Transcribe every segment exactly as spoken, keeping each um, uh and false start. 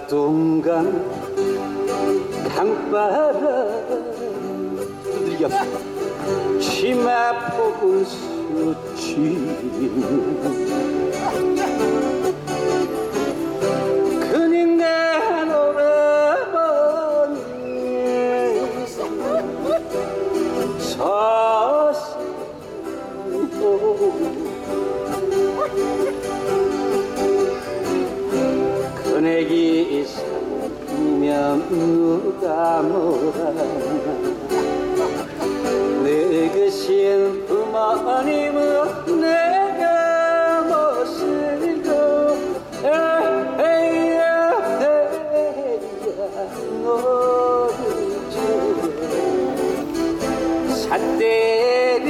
낙동강 강바람 두들겨 치마폭을 스치며 그님과 노래보니 서슴도 그네기 살면 누가 뭐라 내 그신 부모님은 내가 못쓰고 에헤이야 에헤이야 노르죠 삿대를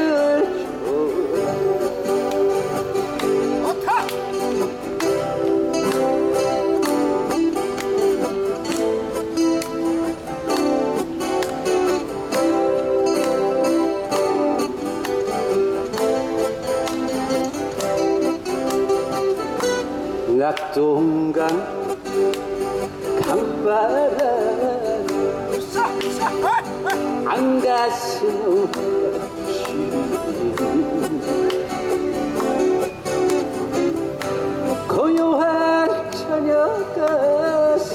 낙동강 강바람 안가슴 고요한 저녁 가슴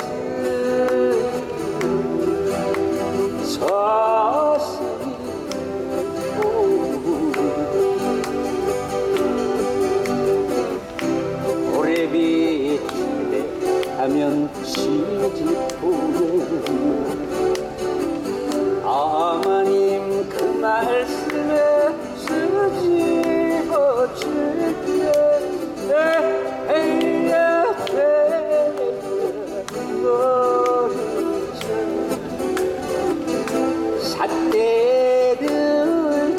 서슴 오래비 하면 시집보내 어머님 그 말씀에 쓰집어 줄게 에헤이야 에헤이야 노르죠 삿대를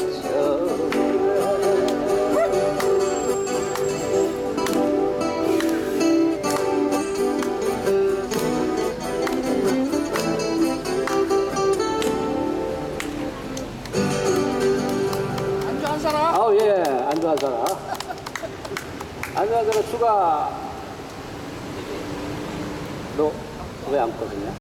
아우 예 안주 한 사람 안주 한 사람 추가 너 왜 안 거든요?